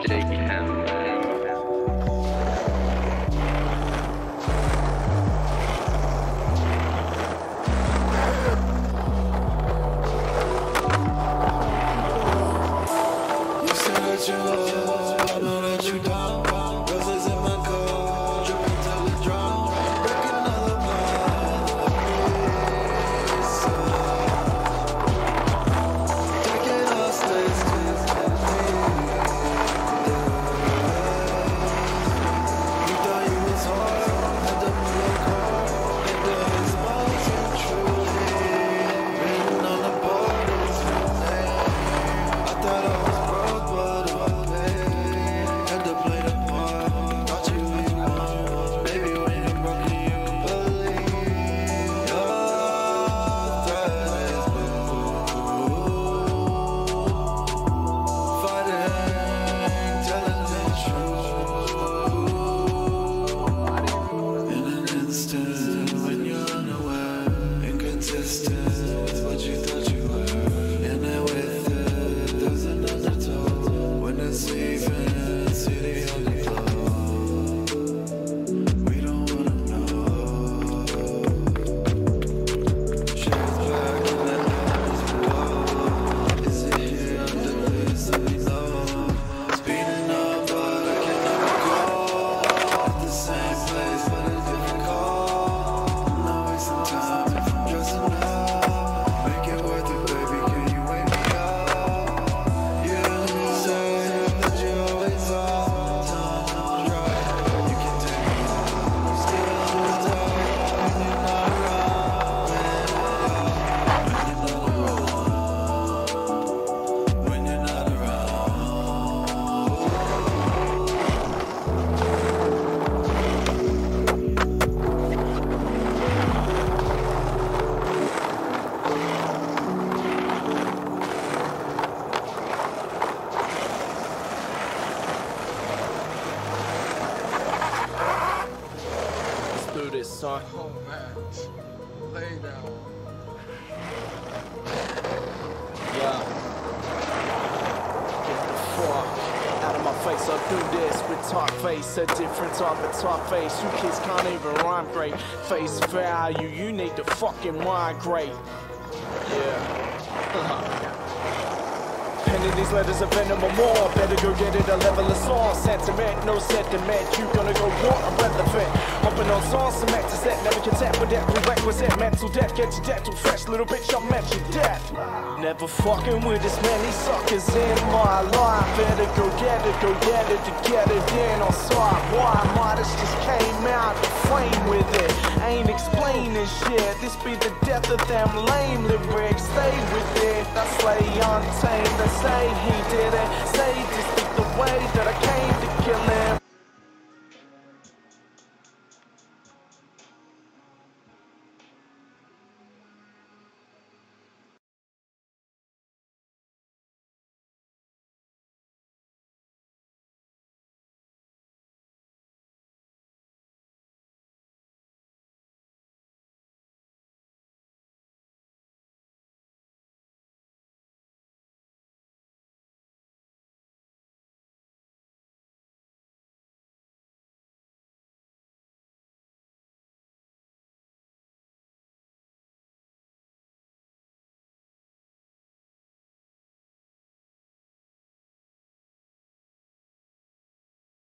take him. You said that you love, I know that you down. Roses in my car, dripping till it drown. Break another bond, please. Taking our space to you thought you was hard, had to look hard. And there is mountain truly written on the borders. I thought I was broke, but I paid. Had to play the part, thought you was wrong. Baby, when you're broken, you can believe. Your threat is blue. Fighting, telling the truth. In an instant, when you're unaware, inconsistent with what you thought you were. And then with it, there's an undertow. When it's leaving, see the underglow. We don't wanna know. Shares back and then others below. Is it here under this? Let me know. Speeding up, but I can never go. At the same place, but a different call. I'm not wasting time if I'm dressing up. Make it worth it, baby. Can you wake me up? You say that you always are. Time's right. You can take me home. I'm still on the top when you're not around. When you're not around. Let's do this, son. Oh man, lay down. Yeah. Get the fuck out of my face. I do this with talk face, a different type of talk face. You kids can't even rhyme great. Face value, you need to fucking migrate. Yeah. Penning these letters of venom or more. Better go get it a level of song. Sentiment, no sentiment. You gonna go want irrelevant. Hopping on songs, cement to set. Never content with that prerequisite. Mental death, get your death too fresh. Little bitch, I met your death. Never fucking with this many suckers in my life. Better go get it to get it in on sight. Why? Midas just came out the frame with it. Ain't explaining shit. This be the death of them lame lyrics. Stay with it. I slay untamed. They say he did it. Say